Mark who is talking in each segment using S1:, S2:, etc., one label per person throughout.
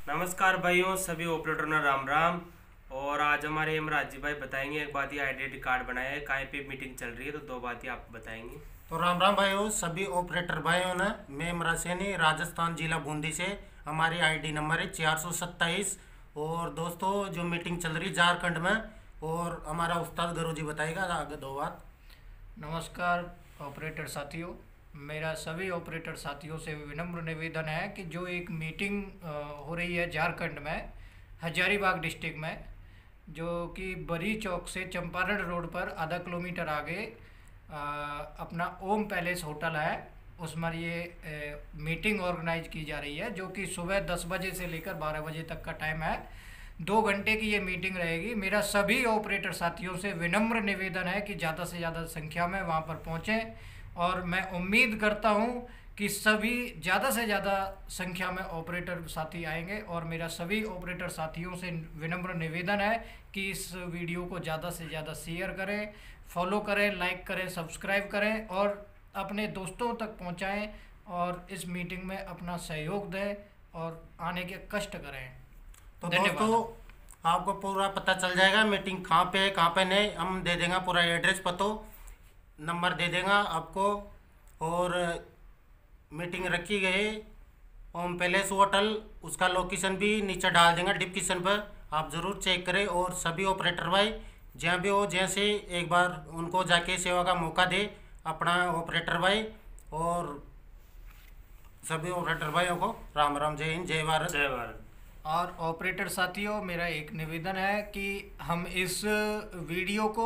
S1: नमस्कार भाइयों, सभी ऑपरेटरों ने राम राम। और आज हमारे इमराज जी भाई बताएंगे एक बात, ये आइडेंटिटी कार्ड बनाया है, कहाँ पे मीटिंग चल रही है, तो दो बात ही आप बताएंगे।
S2: तो राम राम भाइयों, सभी ऑपरेटर भाइयों ने। मैं इमरान सैनी, राजस्थान जिला बूंदी से। हमारी आईडी नंबर है 427। और दोस्तों, जो मीटिंग चल रही झारखंड में, और हमारा उस्ताद गुरु जी बताएगा आगे दो बात।
S3: नमस्कार ऑपरेटर साथियों। मेरा सभी ऑपरेटर साथियों से विनम्र निवेदन है कि जो एक मीटिंग हो रही है झारखंड में, हजारीबाग डिस्ट्रिक्ट में, जो कि बरी चौक से चंपारण रोड पर आधा किलोमीटर आगे अपना ओम पैलेस होटल है, उसमें ये मीटिंग ऑर्गेनाइज की जा रही है, जो कि सुबह 10 बजे से लेकर 12 बजे तक का टाइम है। 2 घंटे की ये मीटिंग रहेगी। मेरा सभी ऑपरेटर साथियों से विनम्र निवेदन है कि ज़्यादा से ज़्यादा संख्या में वहाँ पर पहुँचें, और मैं उम्मीद करता हूँ कि सभी ज़्यादा से ज़्यादा संख्या में ऑपरेटर साथी आएंगे। और मेरा सभी ऑपरेटर साथियों से विनम्र निवेदन है कि इस वीडियो को ज़्यादा से ज़्यादा शेयर करें, फॉलो करें, लाइक करें, सब्सक्राइब करें और अपने दोस्तों तक पहुँचाएँ, और इस मीटिंग में अपना सहयोग दें और आने के कष्ट करें।
S2: तो
S3: धन्यवाद।
S2: दोस्तों, आपको पूरा पता चल जाएगा मीटिंग कहाँ पे है कहाँ पे नहीं। हम दे देंगे पूरा एड्रेस, पतो नंबर दे देगा आपको। और मीटिंग रखी गई ओम पैलेस होटल, उसका लोकेशन भी नीचे डाल देंगे डिस्क्रिप्शन पर, आप ज़रूर चेक करें। और सभी ऑपरेटर भाई जहाँ भी हो, जैसे एक बार उनको जाके सेवा का मौका दे अपना ऑपरेटर भाई। और सभी ऑपरेटर भाइयों को राम राम, जय हिंद, जय भारत।
S1: जय भारत।
S3: और ऑपरेटर साथियों, मेरा एक निवेदन है कि हम इस वीडियो को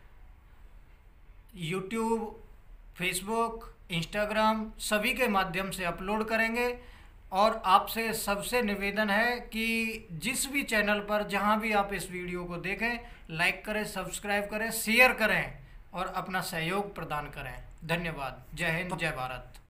S3: यूट्यूब, फेसबुक, इंस्टाग्राम सभी के माध्यम से अपलोड करेंगे। और आपसे सबसे निवेदन है कि जिस भी चैनल पर जहां भी आप इस वीडियो को देखें, लाइक करें, सब्सक्राइब करें, शेयर करें और अपना सहयोग प्रदान करें। धन्यवाद। जय हिंद, जय भारत।